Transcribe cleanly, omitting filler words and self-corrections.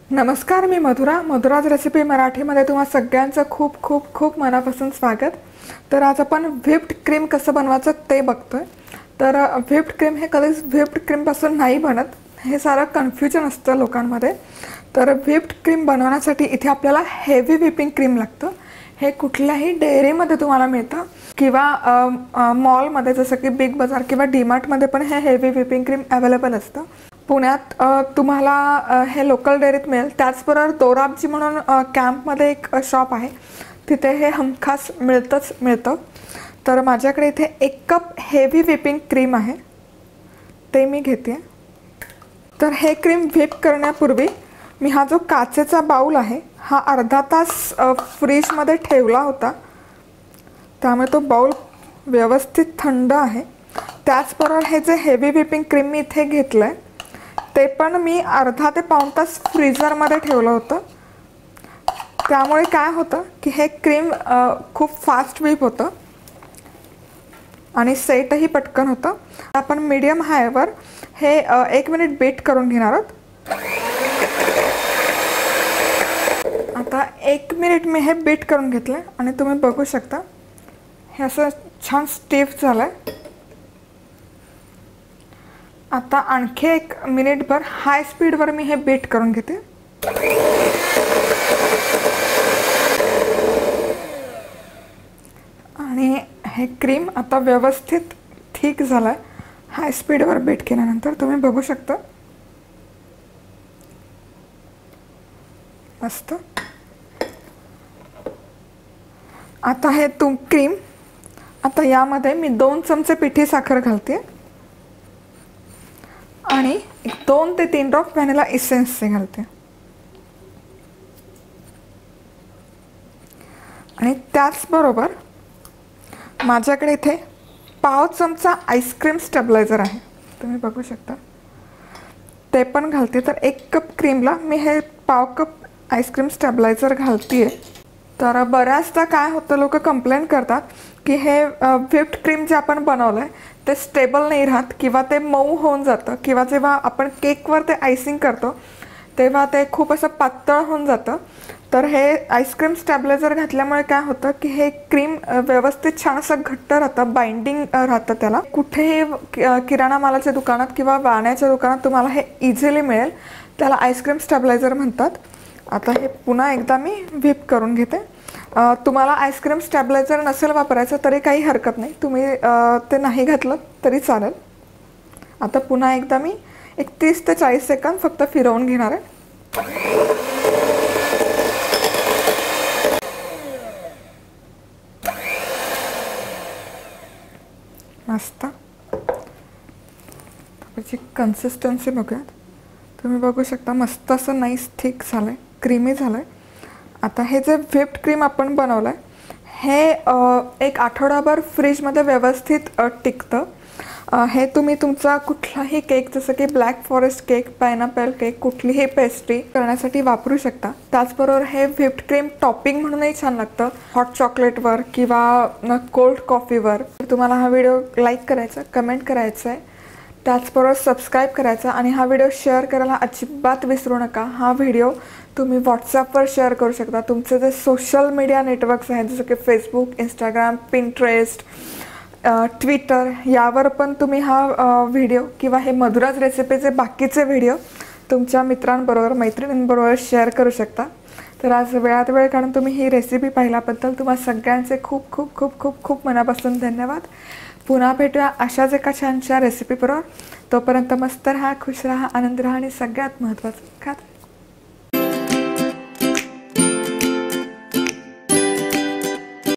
नमस्कार, मी मधुराज रेसिपी मराठीमध्ये तुम्हा सगळ्यांचं खूप खूप खूप मनापासून स्वागत। तर आज आपण व्हिप्ड क्रीम कसं बनवायचं ते बघतोय। तर व्हिप्ड क्रीम हे कधीच व्हिप्ड क्रीमपासून नाही बनत, हे सारं कन्फ्युजन असतं लोकांमध्ये। तर व्हिप्ड क्रीम बनवण्यासाठी इथे आपल्याला हेवी व्हिपिंग क्रीम लागतं। हे कुठल्याही डेअरीमध्ये तुम्हाला मिळतं किंवा मॉलमध्ये जसं की बिग बाजार किंवा डीमार्टमध्ये पण हे हेवी व्हिपिंग क्रीम अवेलेबल असतं। पुण्यात तुम्हाला हे लोकल डेअरीत मिळेल। त्याचबरोबर दोराबजी म्हणून कॅम्पमध्ये एक शॉप आहे, तिथे हे हमखास मिळतं। तर माझ्याकडे इथे 1 कप हेवी व्हिपिंग क्रीम आहे, ते मी घेते। तर हे क्रीम व्हिप करण्यापूर्वी मी हा जो काचेचा बाउल आहे हा अर्धा तास फ्रीजमध्ये ठेवला होता, त्यामुळे तो बाउल व्यवस्थित थंड आहे। त्याचबरोबर हे जे हेवी व्हिपिंग क्रीम मी इथे घेतलंय ते पण मी अर्धा ते पाऊण तास फ्रीजरमध्ये ठेवलं होतं। त्यामुळे काय होतं की हे क्रीम खूप फास्ट व्हिप होतं आणि सेटही पटकन होतं। आपण मीडियम हायवर हे 1 मिनिट बीट करून घेणार आहोत। आता 1 मिनिट मी हे बीट करून घेतलं आणि तुम्ही बघू शकता हे असं छान स्टिफ झालंय। आता आणखी 1 मिनिटभर हाय स्पीडवर मी हे बीट करून घेते। आणि हे क्रीम आता व्यवस्थित ठीक झालंय हाय स्पीडवर बीट केल्यानंतर, तुम्ही बघू शकता मस्त। आता हे क्रीम आता यामध्ये मी 2 चमचे पिठी साखर घालते आणि 2 ते 3 ड्रॉप व्हॅनिला इसेन्स घालते आणि त्याचबरोबर माझ्याकडे इथे पाव चमचा आईस्क्रीम स्टेबलायझर आहे, तुम्ही बघू शकता ते पण घालते। तर 1 कप क्रीमला मी हे पाव कप आईस्क्रीम स्टेबलायझर घालते। तर बऱ्याचदा काय होतं, लोक कंप्लेंट करतात की हे व्हिप्ड क्रीम जे आपण बनवलंय ते स्टेबल नाही राहत किंवा ते मऊ होऊन जातं, किंवा जेव्हा आपण केकवर ते आयसिंग करतो तेव्हा ते खूप असं पातळ होऊन जातं। तर हे आईस्क्रीम स्टेबलायझर घातल्यामुळे काय होतं की हे क्रीम व्यवस्थित छान असं घट्ट राहतं, बाइंडिंग राहतं त्याला। कुठेही किराणा मालाच्या दुकानात किंवा वाण्याच्या दुकानात तुम्हाला हे इझिली मिळेल, त्याला आईस्क्रीम स्टेबलायझर म्हणतात। आता हे पुन्हा एकदा मी व्हिप करून घेते। तुम्हाला आईस्क्रीम स्टेबलायझर नसेल वापरायचं तरी काही हरकत नाही, तुम्ही ते नाही घातलं तरी चालेल। आता पुन्हा एकदा मी 30 ते 40 सेकंद फक्त फिरवून घेणार आहे। मस्त, त्याची कन्सिस्टन्सी बघूयात। तुम्ही बघू शकता मस्त असं नाईस थिक झालंय, क्रीमी झालंय। आता हे जे व्हिप्ड क्रीम आपण बनवलंय हे 1 आठवडाभर फ्रीजमध्ये व्यवस्थित टिकतं। हे तुम्ही तुमचा कुठलाही केक जसं की black forest cake, pineapple cake, कुठलीही पेस्ट्री करण्यासाठी वापरू शकता। त्याचबरोबर हे व्हिप्ड क्रीम टॉपिंग म्हणूनही छान लागतं, हॉट चॉकलेटवर किंवा कोल्ड कॉफीवर। तुम्हाला हा व्हिडिओ लाईक करायचा, कमेंट करायचं आहे, त्याचबरोबर सबस्क्राईब करायचा आणि हा व्हिडिओ शेअर करायला अजिबात विसरू नका। हा व्हिडिओ तुम्ही व्हॉट्सॲपवर शेअर करू शकता, तुमचे जे सोशल मीडिया नेटवर्क्स आहेत जसं की फेसबुक, इंस्टाग्राम, पिंटरेस्ट, ट्विटर, यावर पण तुम्ही हा व्हिडिओ किंवा हे मधुराज रेसिपीचे बाकीचे व्हिडिओ तुमच्या मित्रांबरोबर, मैत्रिणींबरोबर शेअर करू शकता। तर आज वेळात वेळ काढून तुम्ही ही रेसिपी पाहिल्याबद्दल तुम्हा सगळ्यांचे खूप खूप खूप खूप खूप मनापासून धन्यवाद। पुन्हा भेटूया अशाच एका छानशा रेसिपीबरोबर। तोपर्यंत मस्त राहा, खुश राहा, आनंद राहा आणि सगळ्यात महत्त्वाचं खात